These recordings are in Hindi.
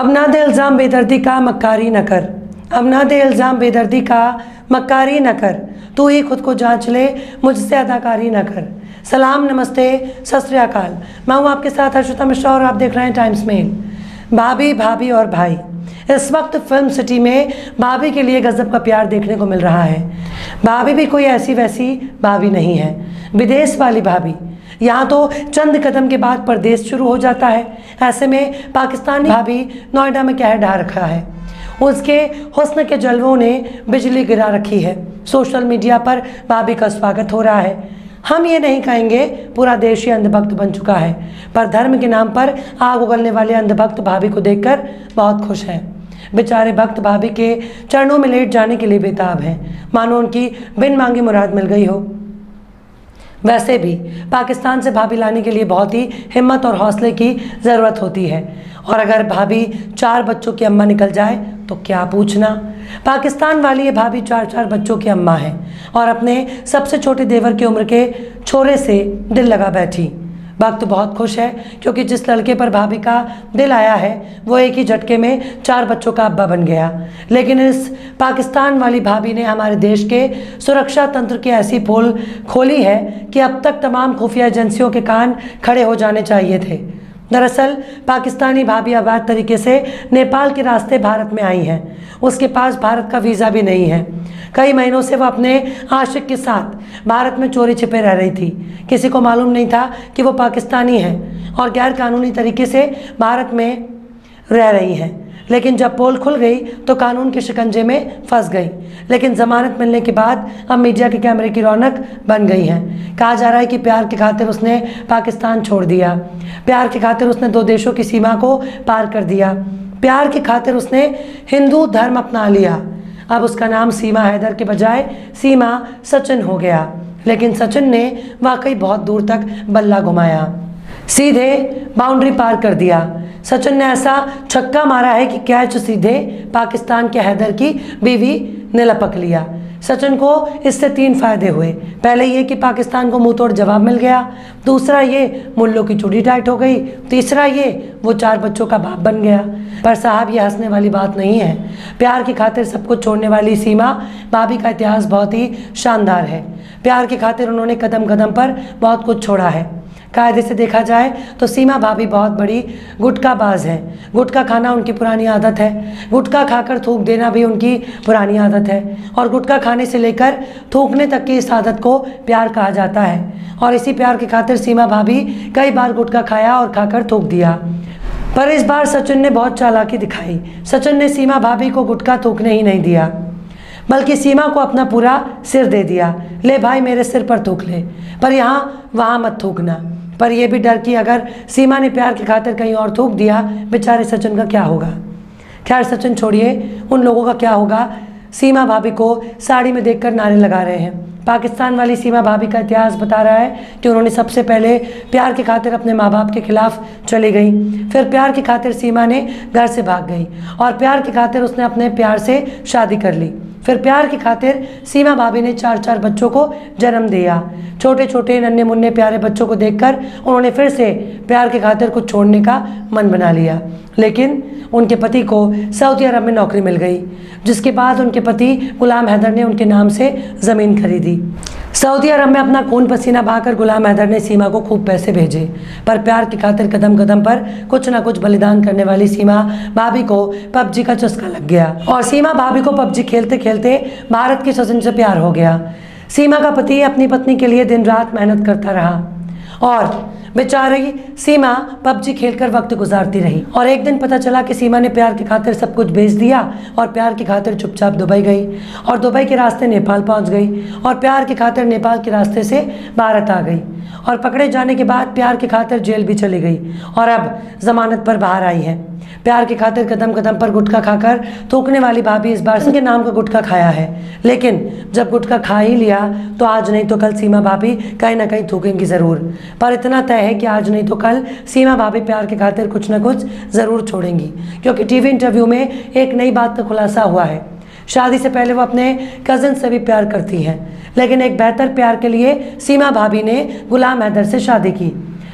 अब ना दे इल्ज़ाम बेदर्दी का मक्कारी न कर, अब ना दे इल्ज़ाम बेदर्दी का मक्कारी न कर, तू ही खुद को जांच ले, मुझसे अदाकारी न कर। सलाम, नमस्ते, सत श्री अकाल। मैं हूँ आपके साथ हर्षिता मिश्रा और आप देख रहे हैं टाइम्स मेल। भाभी, भाभी और भाई, इस वक्त फिल्म सिटी में भाभी के लिए गजब का प्यार देखने को मिल रहा है। भाभी भी कोई ऐसी वैसी भाभी नहीं है, विदेश वाली भाभी। यहाँ तो चंद कदम के बाद परदेश शुरू हो जाता है। ऐसे में पाकिस्तानी भाभी नोएडा में कहर ढा रखा है। उसके हुस्न के जलवों ने बिजली गिरा रखी है। सोशल मीडिया पर भाभी का स्वागत हो रहा है। हम ये नहीं कहेंगे पूरा देश ही अंधभक्त बन चुका है, पर धर्म के नाम पर आग उगलने वाले अंधभक्त भाभी को देखकर बहुत खुश हैं। बेचारे भक्त भाभी के चरणों में लेट जाने के लिए बेताब हैं, मानो उनकी बिन मांगी मुराद मिल गई हो। वैसे भी पाकिस्तान से भाभी लाने के लिए बहुत ही हिम्मत और हौसले की ज़रूरत होती है, और अगर भाभी 4 बच्चों की अम्मा निकल जाए तो क्या पूछना। पाकिस्तान वाली ये भाभी 4 बच्चों की अम्मा है और अपने सबसे छोटे देवर की उम्र के छोरे से दिल लगा बैठी। वक्त बहुत खुश है क्योंकि जिस लड़के पर भाभी का दिल आया है वो एक ही झटके में 4 बच्चों का अब्बा बन गया। लेकिन इस पाकिस्तान वाली भाभी ने हमारे देश के सुरक्षा तंत्र की ऐसी पोल खोली है कि अब तक तमाम खुफिया एजेंसियों के कान खड़े हो जाने चाहिए थे। दरअसल पाकिस्तानी भाभी अवैध तरीके से नेपाल के रास्ते भारत में आई हैं। उसके पास भारत का वीज़ा भी नहीं है। कई महीनों से वह अपने आशिक के साथ भारत में चोरी छिपे रह रही थी। किसी को मालूम नहीं था कि वो पाकिस्तानी है और गैर कानूनी तरीके से भारत में रह रही हैं। लेकिन जब पोल खुल गई तो कानून के शिकंजे में फंस गई। लेकिन ज़मानत मिलने के बाद अब मीडिया के कैमरे की रौनक बन गई हैं। कहा जा रहा है कि प्यार की खातिर उसने पाकिस्तान छोड़ दिया। प्यार की खातिर उसने 2 देशों की सीमा को पार कर दिया। प्यार की खातिर उसने हिंदू धर्म अपना लिया। अब उसका नाम सीमा हैदर के बजाय सीमा सचिन हो गया। लेकिन सचिन ने वाकई बहुत दूर तक बल्ला घुमाया, सीधे बाउंड्री पार कर दिया। सचिन ने ऐसा छक्का मारा है कि कैच सीधे पाकिस्तान के हैदर की बीवी ने लपक लिया। सचिन को इससे 3 फायदे हुए। पहले ये कि पाकिस्तान को मुंह तोड़ जवाब मिल गया, दूसरा ये मुल्लों की चूड़ी टाइट हो गई, तीसरा ये वो 4 बच्चों का बाप बन गया। पर साहब, ये हंसने वाली बात नहीं है। प्यार की खातिर सब कुछ छोड़ने वाली सीमा भाभी का इतिहास बहुत ही शानदार है। प्यार की खातिर उन्होंने कदम कदम पर बहुत कुछ छोड़ा है। कायदे से देखा जाए तो सीमा भाभी बहुत बड़ी गुटखाबाज है। गुटखा खाना उनकी पुरानी आदत है। गुटखा खाकर थूक देना भी उनकी पुरानी आदत है। और गुटखा खाने से लेकर थूकने तक की इस आदत को प्यार कहा जाता है। और इसी प्यार की खातिर सीमा भाभी कई बार गुटखा खाया और खाकर थूक दिया। पर इस बार सचिन ने बहुत चालाकी दिखाई। सचिन ने सीमा भाभी को गुटखा थूकने ही नहीं दिया, बल्कि सीमा को अपना पूरा सिर दे दिया। ले भाई, मेरे सिर पर थूक ले, पर यहाँ वहाँ मत थूकना। पर यह भी डर कि अगर सीमा ने प्यार की खातिर कहीं और थूक दिया, बेचारे सचिन का क्या होगा। खैर, सचिन छोड़िए, उन लोगों का क्या होगा। सीमा भाभी को साड़ी में देखकर नारे लगा रहे हैं। पाकिस्तान वाली सीमा भाभी का इतिहास बता रहा है कि उन्होंने सबसे पहले प्यार की खातिर अपने माँ बाप के खिलाफ चली गई। फिर प्यार की खातिर सीमा ने घर से भाग गई और प्यार की खातिर उसने अपने प्यार से शादी कर ली। फिर प्यार की खातिर सीमा भाभी ने 4 बच्चों को जन्म दिया। छोटे छोटे नन्हे मुन्ने प्यारे बच्चों को देखकर उन्होंने फिर से प्यार की खातिर कुछ छोड़ने का मन बना लिया। लेकिन उनके पति को सऊदी अरब में नौकरी मिल गई, जिसके बाद उनके पति गुलाम हैदर ने उनके नाम से ज़मीन खरीदी। सऊदी अरब में अपना खून पसीना बहाकर गुलाम हैदर ने सीमा को खूब पैसे भेजे। पर प्यार की खातिर कदम कदम पर कुछ ना कुछ बलिदान करने वाली सीमा भाभी को पबजी का चस्का लग गया और सीमा भाभी को पबजी खेलते खेलते भारत की सचिन से प्यार हो गया। सीमा का पति अपनी पत्नी के लिए दिन रात मेहनत करता रहा और बेचारी सीमा पबजी खेलकर वक्त गुजारती रही। और एक दिन पता चला कि सीमा ने प्यार की खातिर सब कुछ बेच दिया और प्यार की खातिर चुपचाप दुबई गई और दुबई के रास्ते नेपाल पहुंच गई और प्यार की खातिर नेपाल के रास्ते से भारत आ गई और पकड़े जाने के बाद प्यार की खातिर जेल भी चली गई और अब जमानत पर बाहर आई है। प्यार की खातिर कदम कदम पर गुटखा खाकर थूकने वाली भाभी इस बार के नाम का गुटखा खाया है। लेकिन जब गुटखा खा ही लिया तो आज नहीं तो कल सीमा भाभी कहीं ना कहीं थूकेंगी ज़रूर। पर इतना तय है कि आज नहीं तो कल सीमा भाभी प्यार की खातिर कुछ ना कुछ ज़रूर छोड़ेंगी, क्योंकि टीवी इंटरव्यू में एक नई बात का खुलासा हुआ है। शादी से पहले वो अपने कज़न से भी प्यार करती हैं, लेकिन एक बेहतर प्यार के लिए सीमा भाभी ने गुलाम हैदर से शादी की।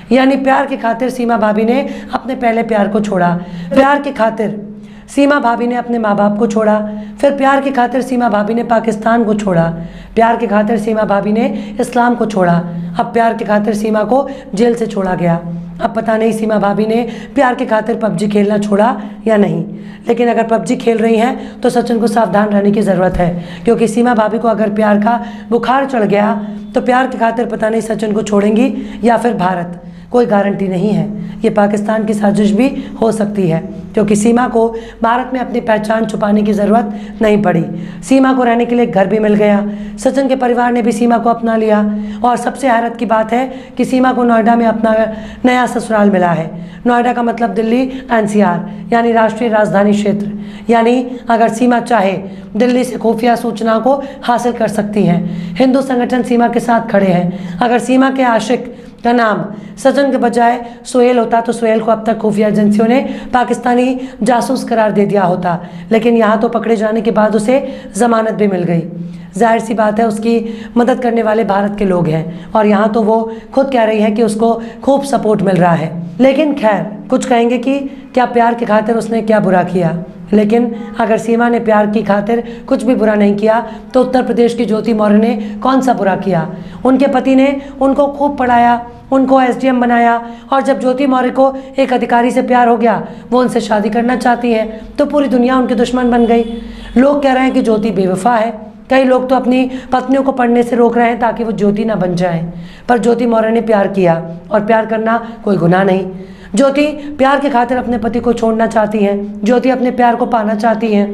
यानी प्यार की खातिर सीमा भाभी ने अपने पहले प्यार को छोड़ा, प्यार की खातिर सीमा भाभी ने अपने माँ बाप को छोड़ा, फिर प्यार की खातिर सीमा भाभी ने पाकिस्तान को छोड़ा, प्यार की खातिर सीमा भाभी ने इस्लाम को छोड़ा, अब प्यार की खातिर सीमा को जेल से छोड़ा गया। अब पता नहीं सीमा भाभी ने प्यार की खातिर पबजी खेलना छोड़ा या नहीं, लेकिन अगर पबजी खेल रही हैं तो सचिन को सावधान रहने की ज़रूरत है, क्योंकि सीमा भाभी को अगर प्यार का बुखार चढ़ गया तो प्यार की खातिर पता नहीं सचिन को छोड़ेंगी या फिर भारत, कोई गारंटी नहीं है। ये पाकिस्तान की साजिश भी हो सकती है, क्योंकि सीमा को भारत में अपनी पहचान छुपाने की ज़रूरत नहीं पड़ी। सीमा को रहने के लिए घर भी मिल गया, सचिन के परिवार ने भी सीमा को अपना लिया, और सबसे हैरत की बात है कि सीमा को नोएडा में अपना नया ससुराल मिला है। नोएडा का मतलब दिल्ली NCR यानी राष्ट्रीय राजधानी क्षेत्र, यानी अगर सीमा चाहे दिल्ली से खुफिया सूचना को हासिल कर सकती हैं। हिंदू संगठन सीमा के साथ खड़े हैं। अगर सीमा के आशिक का नाम सचिन के बजाय सुहेल होता तो सुहेल को अब तक खुफिया एजेंसियों ने पाकिस्तानी जासूस करार दे दिया होता, लेकिन यहाँ तो पकड़े जाने के बाद उसे जमानत भी मिल गई। जाहिर सी बात है उसकी मदद करने वाले भारत के लोग हैं, और यहाँ तो वो खुद कह रही है कि उसको खूब सपोर्ट मिल रहा है। लेकिन खैर, कुछ कहेंगे कि क्या प्यार की खातिर उसने क्या बुरा किया, लेकिन अगर सीमा ने प्यार की खातिर कुछ भी बुरा नहीं किया तो उत्तर प्रदेश की ज्योति मौर्य ने कौन सा बुरा किया। उनके पति ने उनको खूब पढ़ाया, उनको SDM बनाया, और जब ज्योति मौर्य को एक अधिकारी से प्यार हो गया, वो उनसे शादी करना चाहती हैं, तो पूरी दुनिया उनके दुश्मन बन गई। लोग कह रहे हैं कि ज्योति बेवफा है, कई लोग तो अपनी पत्नियों को पढ़ने से रोक रहे हैं ताकि वो ज्योति ना बन जाएं, पर ज्योति मौर्य ने प्यार किया, और प्यार करना कोई गुनाह नहीं। ज्योति प्यार की खातिर अपने पति को छोड़ना चाहती हैं, ज्योति अपने प्यार को पाना चाहती हैं।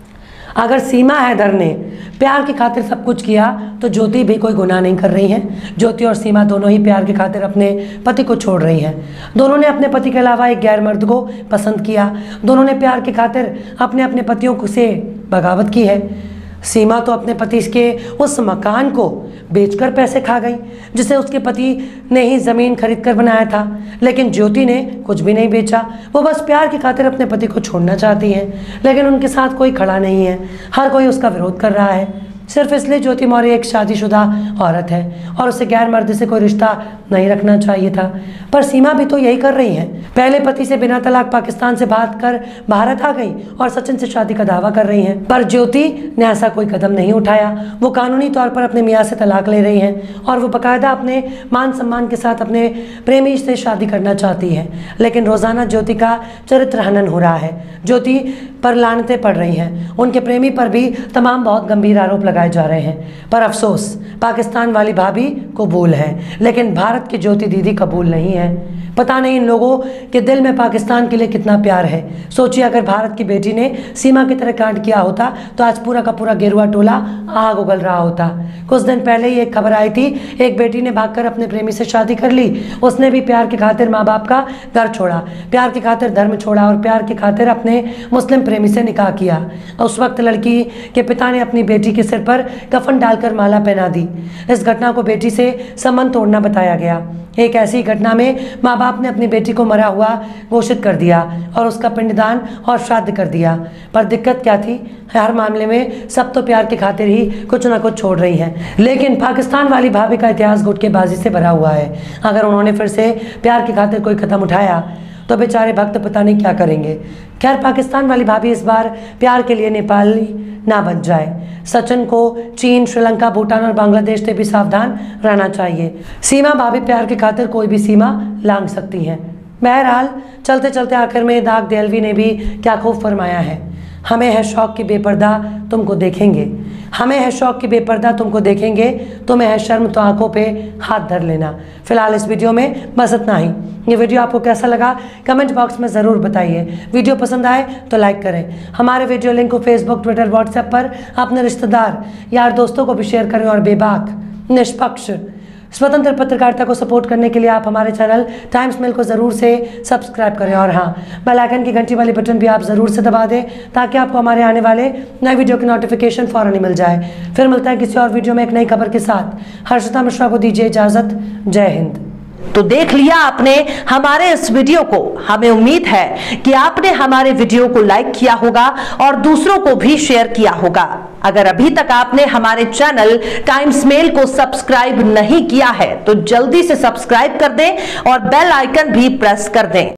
अगर सीमा हैदर ने प्यार की खातिर सब कुछ किया तो ज्योति भी कोई गुनाह नहीं कर रही हैं। ज्योति और सीमा दोनों ही प्यार की खातिर अपने पति को छोड़ रही हैं। दोनों ने अपने पति के अलावा एक गैर मर्द को पसंद किया, दोनों ने प्यार की खातिर अपने पतियों से बगावत की है। सीमा तो अपने पति के उस मकान को बेचकर पैसे खा गई जिसे उसके पति ने ही ज़मीन खरीद कर बनाया था, लेकिन ज्योति ने कुछ भी नहीं बेचा। वो बस प्यार की खातिर अपने पति को छोड़ना चाहती हैं, लेकिन उनके साथ कोई खड़ा नहीं है, हर कोई उसका विरोध कर रहा है, सिर्फ इसलिए ज्योति मौर्य एक शादीशुदा औरत है और उसे गैर मर्द से कोई रिश्ता नहीं रखना चाहिए था। पर सीमा भी तो यही कर रही है, पहले पति से बिना तलाक पाकिस्तान से भाग कर भारत आ गई और सचिन से शादी का दावा कर रही हैं। पर ज्योति ने ऐसा कोई कदम नहीं उठाया, वो कानूनी तौर पर अपने मियाँ से तलाक ले रही हैं और वो बाकायदा अपने मान सम्मान के साथ अपने प्रेमी से शादी करना चाहती है। लेकिन रोज़ाना ज्योति का चरित्र हनन हो रहा है, ज्योति पर लानतें पड़ रही हैं, उनके प्रेमी पर भी तमाम बहुत गंभीर आरोप लगाए जा रहे हैं। पर अफसोस, पाकिस्तान वाली भाभी कबूल है, लेकिन भारत की ज्योति दीदी कबूल नहीं है। पता नहीं इन लोगों के दिल में पाकिस्तान के लिए कितना प्यार है। सोचिए, अगर भारत की बेटी ने सीमा की तरह कांड किया होता तो आज पूरा का पूरा गेरुआ टोला आग उगल रहा होता। कुछ दिन पहले ही एक खबर आई थी, एक बेटी ने भागकर अपने प्रेमी से शादी कर ली। उसने भी प्यार की खातिर माँ बाप का घर छोड़ा, प्यार की खातिर धर्म छोड़ा और प्यार की खातिर अपने मुस्लिम प्रेमी से निकाह किया। उस वक्त लड़की के पिता ने अपनी बेटी के सिर पर कफन डालकर माला पहना दी। इस घटना को बेटी से संबंध तोड़ना बताया गया। एक ऐसी घटना में माँ बाप ने अपनी बेटी को मरा हुआ घोषित कर दिया और उसका पिंडदान और श्राद्ध कर दिया। पर दिक्कत क्या थी, हर मामले में सब तो प्यार की खातिर ही कुछ ना कुछ छोड़ रही हैं। लेकिन पाकिस्तान वाली भाभी का इतिहास गुटकेबाजी से भरा हुआ है। अगर उन्होंने फिर से प्यार की खातिर कोई कदम उठाया तो बेचारे भक्त पता नहीं क्या करेंगे। खैर, पाकिस्तान वाली भाभी इस बार प्यार के लिए नेपाली ना बन जाए। सचिन को चीन, श्रीलंका, भूटान और बांग्लादेश से भी सावधान रहना चाहिए। सीमा भाभी प्यार की खातिर कोई भी सीमा लांघ सकती हैं। बहरहाल, चलते चलते आखिर में दाग देहलवी ने भी क्या खूब फरमाया है, हमें है शौक की बेपर्दा तुमको देखेंगे, हमें है शौक की बेपर्दा तुमको देखेंगे, तुम्हें है शर्म तो आंखों पे हाथ धर लेना। फिलहाल इस वीडियो में बस इतना ही। ये वीडियो आपको कैसा लगा कमेंट बॉक्स में ज़रूर बताइए। वीडियो पसंद आए तो लाइक करें। हमारे वीडियो लिंक को फेसबुक, ट्विटर, व्हाट्सएप पर अपने रिश्तेदार, यार, दोस्तों को भी शेयर करें और बेबाक, निष्पक्ष, स्वतंत्र पत्रकारिता को सपोर्ट करने के लिए आप हमारे चैनल टाइम्स मेल को ज़रूर से सब्सक्राइब करें और हाँ, बेल आइकन की घंटी वाली बटन भी आप ज़रूर से दबा दें ताकि आपको हमारे आने वाले नए वीडियो की नोटिफिकेशन फ़ौरन ही मिल जाए। फिर मिलता है किसी और वीडियो में एक नई खबर के साथ। हर्षिता मिश्रा को दीजिए इजाज़त। जय हिंद। तो देख लिया आपने हमारे इस वीडियो को। हमें उम्मीद है कि आपने हमारे वीडियो को लाइक किया होगा और दूसरों को भी शेयर किया होगा। अगर अभी तक आपने हमारे चैनल टाइम्स मेल को सब्सक्राइब नहीं किया है तो जल्दी से सब्सक्राइब कर दें और बेल आइकन भी प्रेस कर दें।